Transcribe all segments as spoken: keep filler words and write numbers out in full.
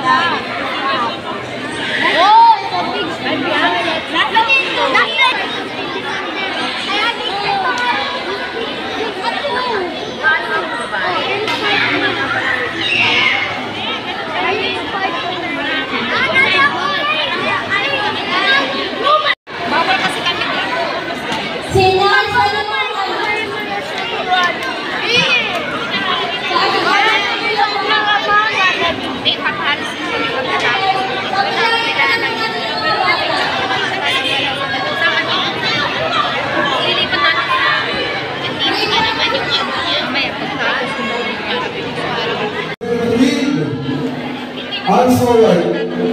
Arms forward.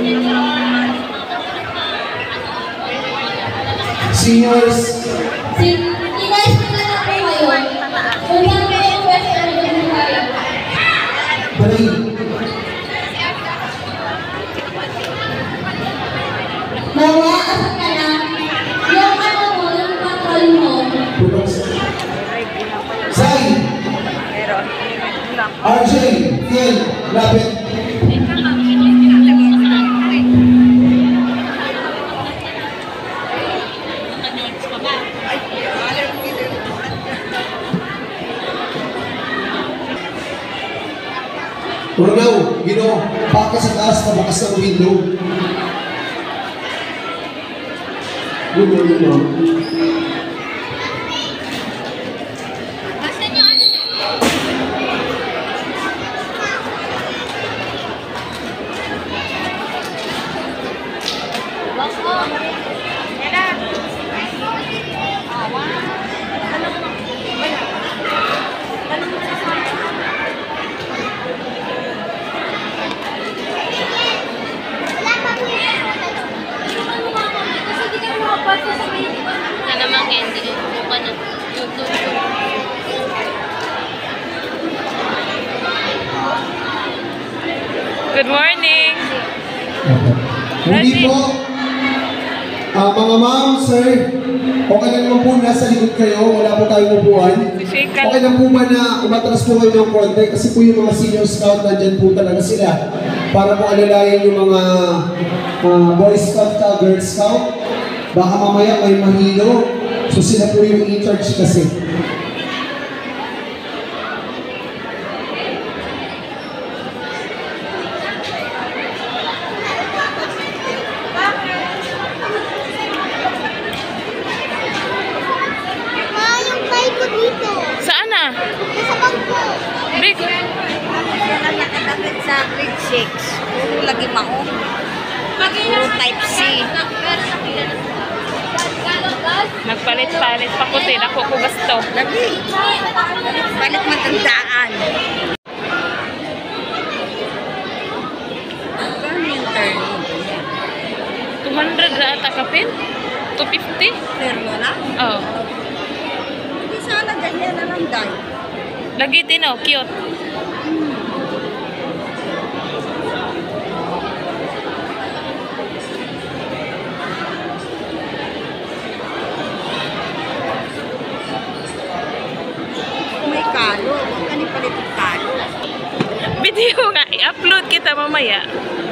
Seniors. Seniors na lang po ngayon. Kung saan kayo pwede ang nagbuhay. Three. Bawa, asan ka na? Yung ano mo, yung patrol mo. Zay. R J. Phil. Lapit. Turnaw, Gino, baka sa taas na bukas ng window. Good morning, ma'am. Good morning. Hindi po, uh, mga ma'am, sir, okay lang naman po nasa likod kayo, wala po tayong upuan. Okay lang po ba na umatras po kayo ng konti kasi po yung mga senior scout nandyan po talaga sila para po alalayan yung mga uh, boy scout ka, girl scout. Baka mamaya may mahilo, so sila po yung in-charge kasi. Saan na? Sa bangko. Big. Yan nakadapit sa grade six. Puro lagi mao. Puro type C. Nagpalit-palit pa ko din. Ako ko gusto. Lagi. Palit matandaan. Gano'n yung turning? two hundred na ata kapin? two fifty? Pero na? Oo. Hindi sana ganyan na lang dahil. Lagi din oh, cute. May kalo. Huwag ka ni palit ang kalo. Video nga, i-upload kita mamaya.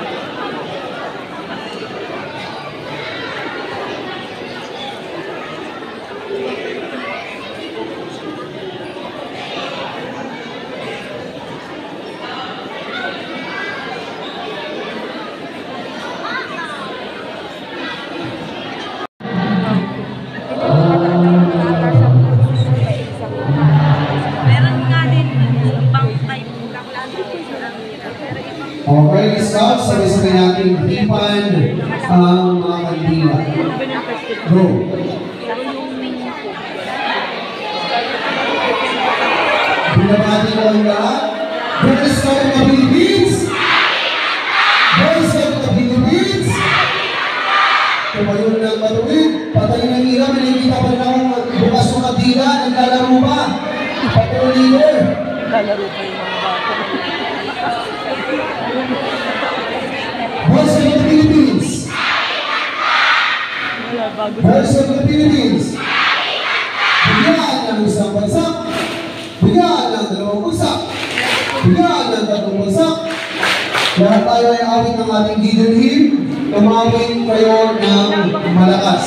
Okay, scouts, sabay-sabay natin hipan ang mga kandila. Go! Binabati ko ang lahat. Girl Scout of the Philippines! Boy Scout of the Philippines! Tumayo ng matuwid, patay ng ira, may nakikita pa rin akong bukas ng kandila, naglalaro pa. Patrol leader. Naglalaro pa yung mga bata. Boys of the Philippines! Boys of the Philippines! Bigyan ng isang bagsak! Bigyan ng dalawang bagsak! Bigyan ng tatlong bagsak! Lahat tayo ay awit ng ating hidden hymn. Tumawin kayo ng malakas.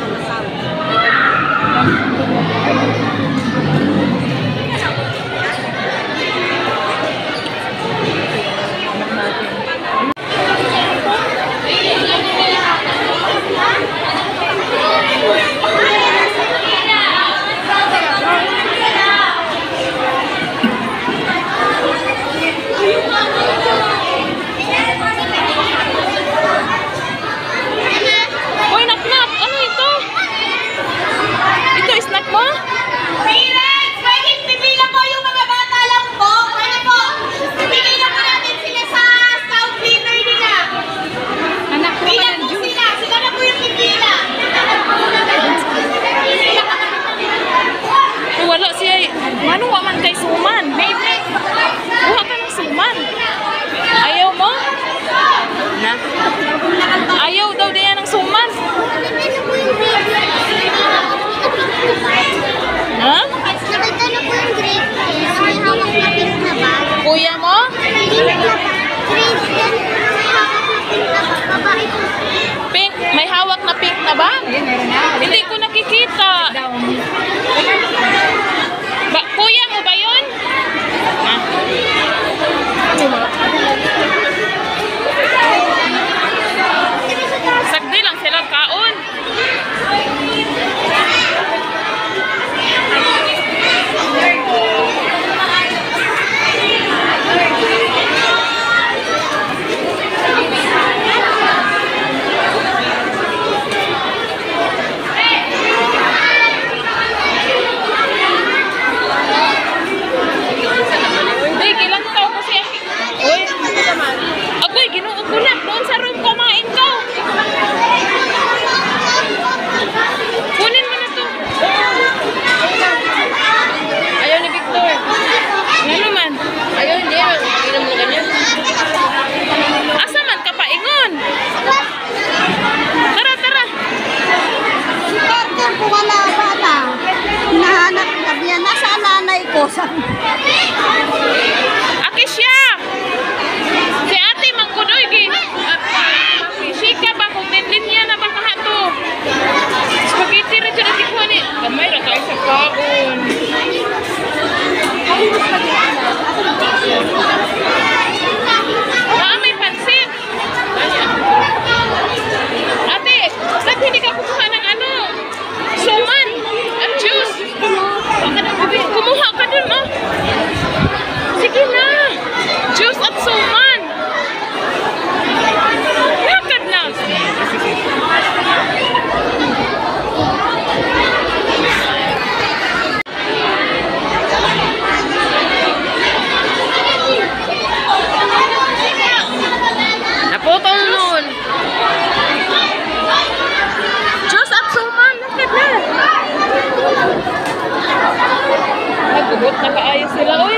Uy, naknak! Ano ito? Ito, snack mo? Parents, pwede pipila po yung mga bata lang po. Pwede po, bigay na po natin sila sa scout leader nila. Anak ko Pila po sila, sila na po yung pipila. Ay, wala siya. Mano wa man kay suman? Buha ka ng suman. Ayaw mo? Na? Ayaw daw diyan ng suman. Ha? Nakita na po yung grade test. May hawak na pink na bag. Kuya mo? Grade ten, may hawak na pink na bag. Babae po. Pink. May hawak na pink na ba? Hindi ko nakikita. Ba, kuya mo ba yun? Ha? Sagdi lang sila kaon. Hindi, kilang tao kasi ako. Uy, agoy, ginuog ko na. Doon sa room kumain ka. Kunin mo na to. Ayaw ni Victor. Ano naman? Ayaw hindi. Ayaw mo ganyan. Asa man ka pa ingon? Tara, tara. Si Carter po wala bata. Hinahanap na biya. Nasa nanay ko. Aki siya. Si ate mangkudoy. Sika ba kung linya na ba kahato? Spaghetti rin siya natin kuha ni. Kamay ra tayo sa kaon. Ah, may pansit. Ate, saan hindi ka kukuha ng ano? Suman at juice. Kumuha ka dun, oh. Sige na. Juice at suman. Lakad na. Naputol nun. Juice at suman. Lakad na. Nagugot na kaayos sila, uy.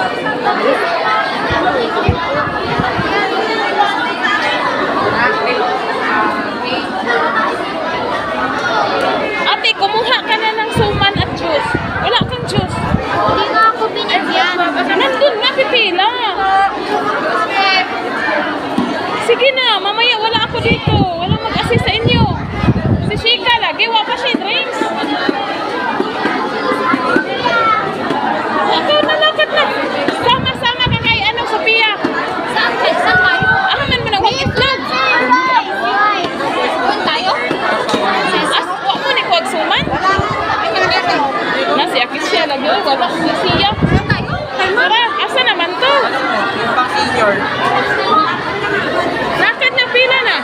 Ate, kumuha ka na ng suman at juice. Wala kang juice. Hindi nga ako binigyan. Nandun na, pipila. Sige na, mamaya wala ako dito. Walang mag-assist sa inyo. Si Shika lagi, wala pa siya drinks. Ikaw na lakad na. Sama-sama ka kay ano, Sophia. Saan saan tayo? Ahaman mo na, huwag itlog. Doon tayo? As, wak mo ni Kuwag Suman? Nasi Akisya lagi, oh, wala si Siya. Tara, asa naman to? Lakad na, pila na.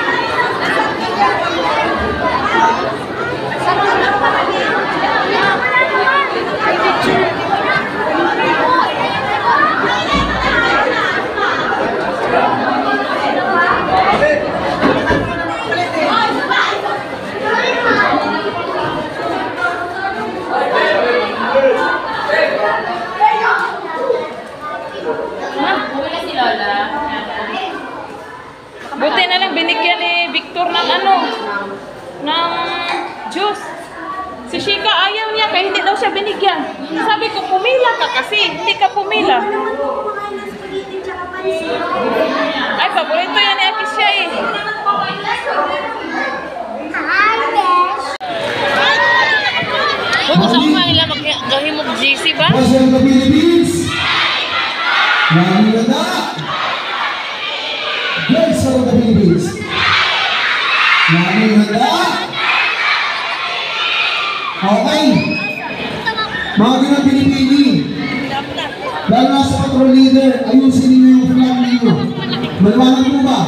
Buti na lang binigyan ni Victor ng ano, ng juice. Si Shika ayaw niya kaya hindi daw siya binigyan. Sabi ko, pumila ka kasi, hindi ka pumila. Paborito yan ni Aki siya eh. Huwag ko sa kumang nila maghahimog G C ba? Boys of the Philippines. Lagi ganda. Boys of the Philippines. Lagi ganda. Okay. Mga ganang Pilipini. Dahil nasa patrol leader, ayusin ninyo yung flag ninyo. Maliwanag mo ba?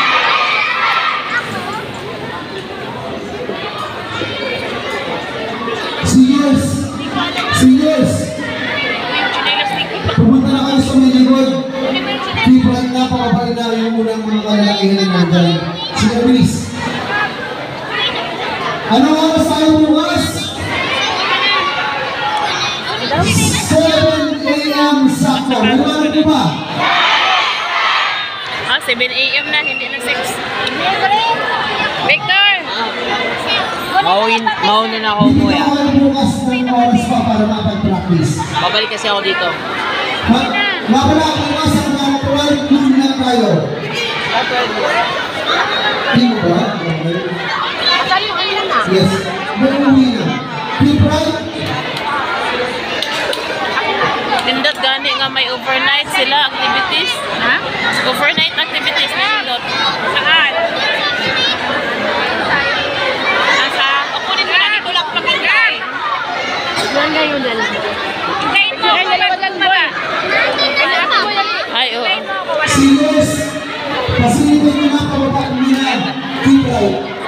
Seniors! Seniors! Pumunta na kayo sa may likod. Keep right na, pakabalik na yung unang mga kalalakihan na nandyan. Sige, bilis. Anong oras tayo bukas? seven A M sakto. Maliwanag mo ba? Ah, seven A M na, hindi na six. Victor! Mauin, mauna na ako Hindi umuwi. pa kayo bukas ng oras pa para makapag-practice. Babalik kasi ako dito. Mabala ako bukas ang mga twelve noon lang tayo. Hindi mo ba? Yes. Bukuwi na. Keep right. Nindot gani nga may overnight sila activities. Ha? Overnight activities na nindot. Saan? Nasa? Ako din na dito lang pakinggan. Doon kayo na lang. Hintayin mo ako magmata. Ay, oo. Seniors, pasilipin nyo na pababa nila. Keep right.